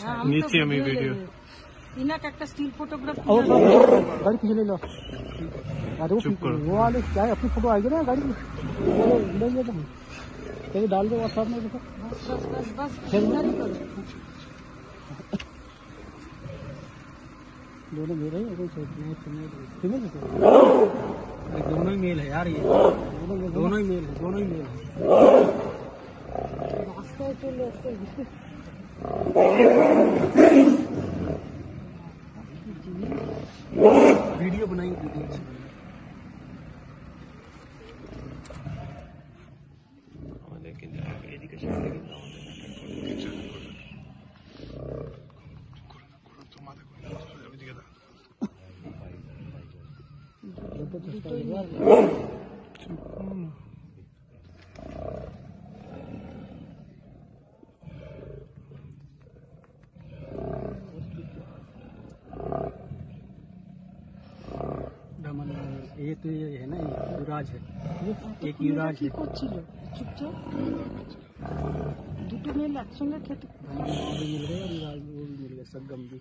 নিচ্ছি আমি ভিডিও। इनका একটা स्टिल फोटोग्राफ गाड़ी पीछे ले लो। चुप करो। वो वाले क्या है, अपनी फोटो आएगी ना गाड़ी की, ले ले तो डाल दो व्हाट्सएप में। देखो बस दोनों मेल है, कोई फीमेल है, दोनों ही मेल है यार, ये दोनों ही मेल है, दोनों ही मेल है। रास्ते चले वीडियो बनाएंगे, वीडियो लेकिन ये तो ये है ना, युवराज है, एक युवराज है। चुपचाप দুটো মেল একসঙ্গে খেতে मिल गए और युवराज वो भी मिल गए, सब गंदी।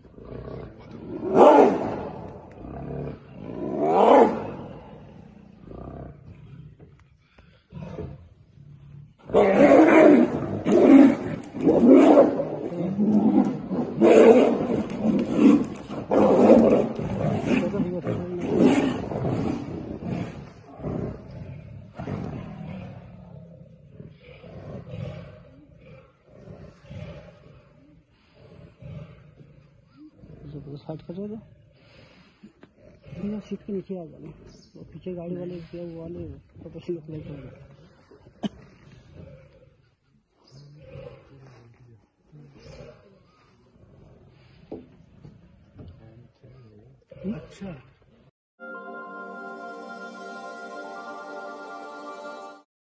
साइड कर दो, सीट के नीचे आ जाना, वो पीछे गाड़ी वाले क्या वो वाले फोटो से अप्लाई कर दो। अच्छा